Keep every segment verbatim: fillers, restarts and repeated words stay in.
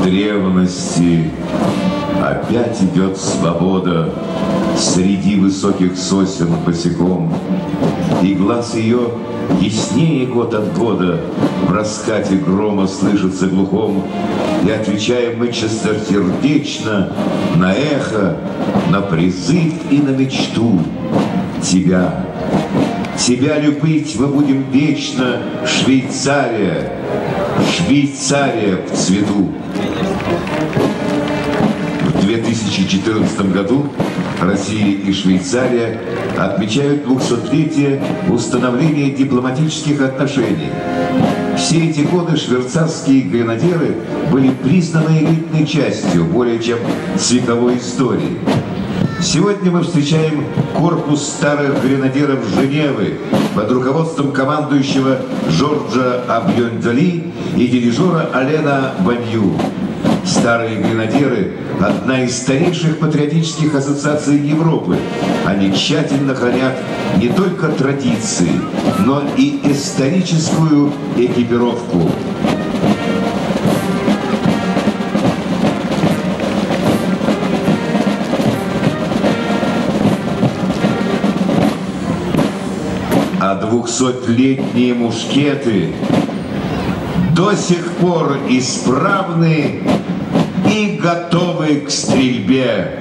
древности опять идет свобода среди высоких сосен босиком, и глаз ее яснее год от года в раскате грома слышится глухом, и отвечаем мы чистосердечно на эхо, на призыв и на мечту тебя. Тебя любить мы будем вечно, Швейцария, Швейцария в цвету. В две тысячи четырнадцатом году Россия и Швейцария отмечают двухсотлетие установления дипломатических отношений. Все эти годы швейцарские гренадеры были признаны элитной частью более чем с вековой истории. Сегодня мы встречаем корпус старых гренадеров Женевы под руководством командующего Жоржа Абьон-Дали и дирижера Алена Банью. Старые гренадеры – одна из старейших патриотических ассоциаций Европы. Они тщательно хранят не только традиции, но и историческую экипировку. А двухсотлетние мушкеты до сих пор исправны и готовы к стрельбе.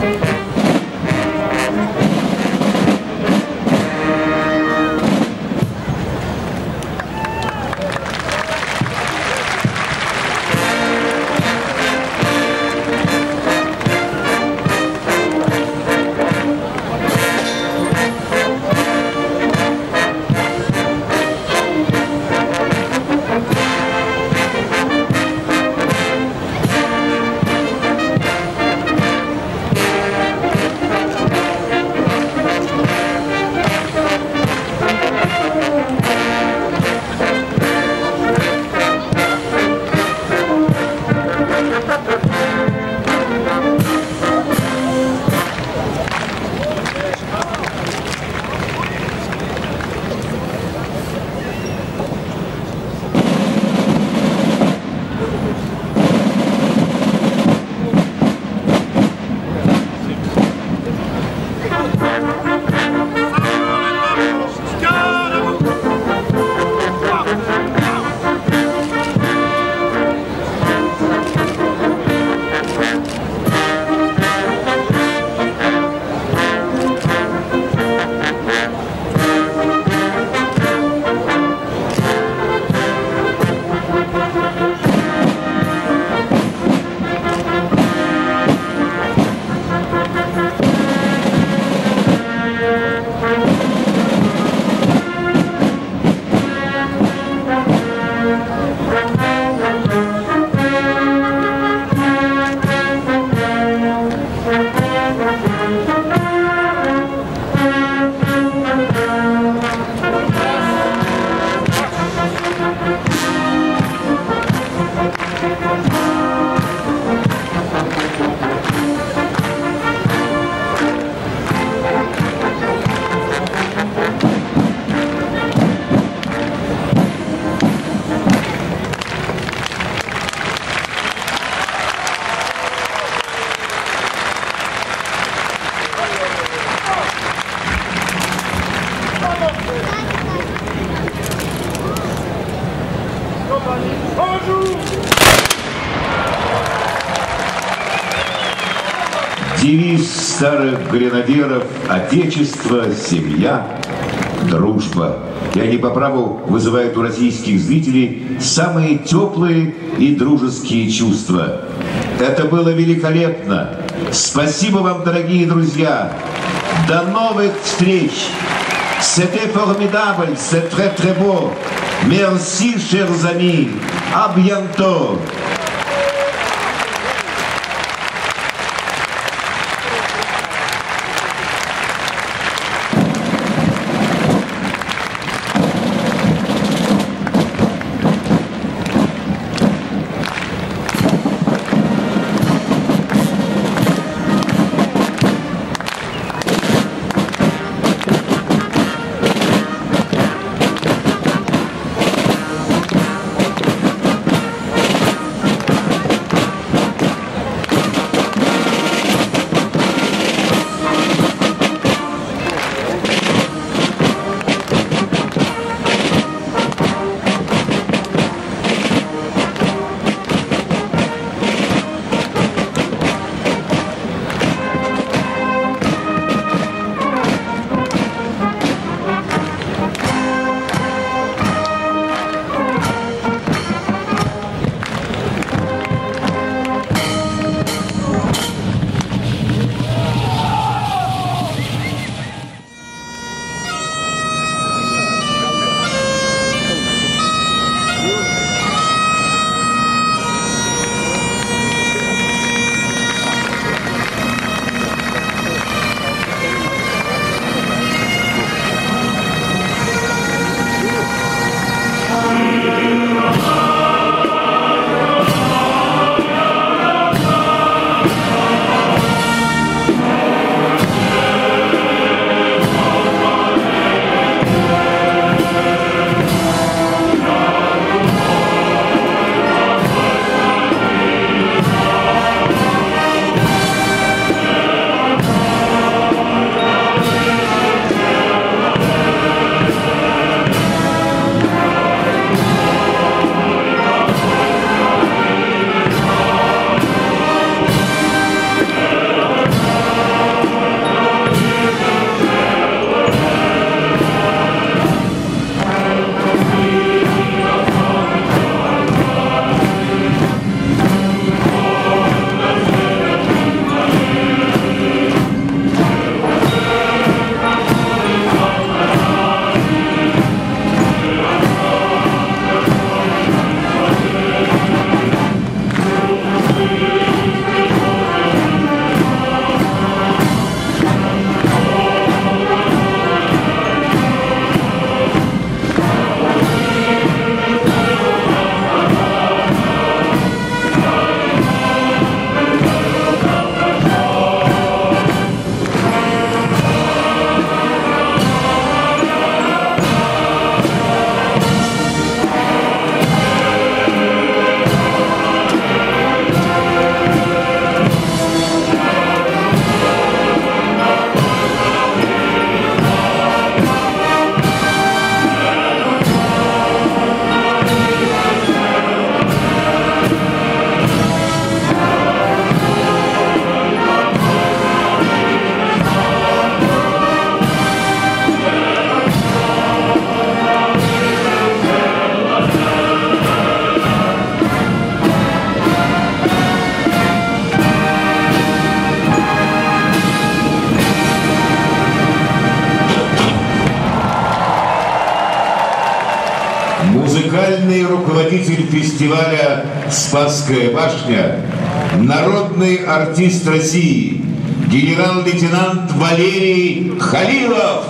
Девиз старых гренадеров – отечество, семья, дружба. И они по праву вызывают у российских зрителей самые теплые и дружеские чувства. Это было великолепно. Спасибо вам, дорогие друзья. До новых встреч. C'était formidable, c'est très très beau. Merci, chers amis. À bientôt. главный руководитель фестиваля «Спасская башня», народный артист России, генерал-лейтенант Валерий Халилов.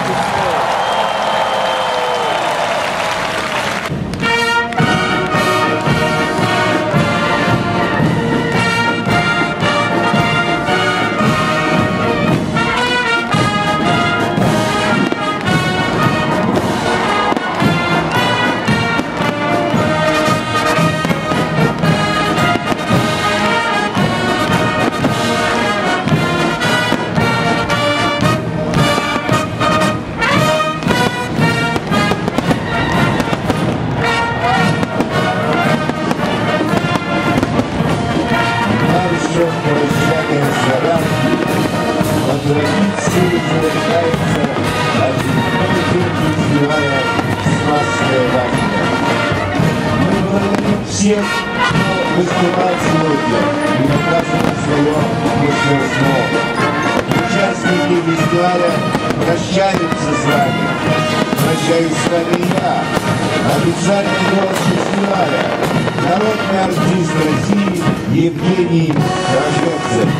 По традиции завершается очередной день фестиваля «Спасская башня». Мы благодарим всех, кто выступает сегодня и показывает свое мастерство. Участники фестиваля прощаются с вами. Прощаюсь с вами и я, официальный гость фестиваля, народный артист России Евгений Рожковцев.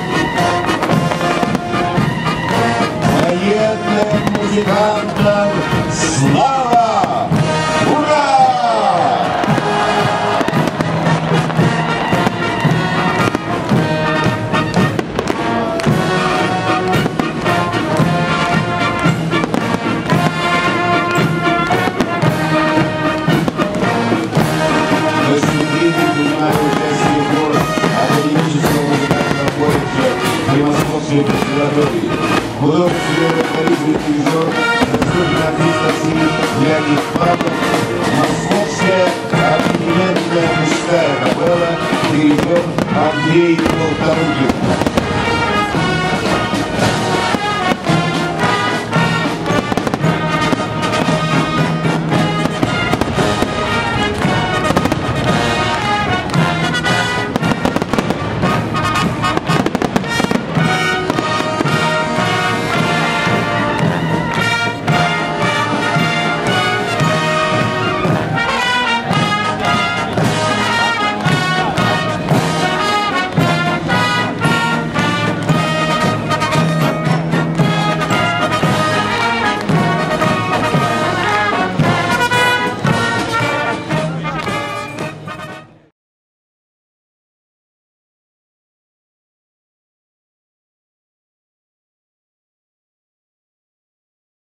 Военным музыкантам слава! Ура! В выступлении принимали участие хор академического музыкального колледжа при Московской консерватории. Художественный руководитель дирижер, заслуженный артист России Леонид Павлов, Московская объединенная мужская капелла, дирижер Андрей Полторухин.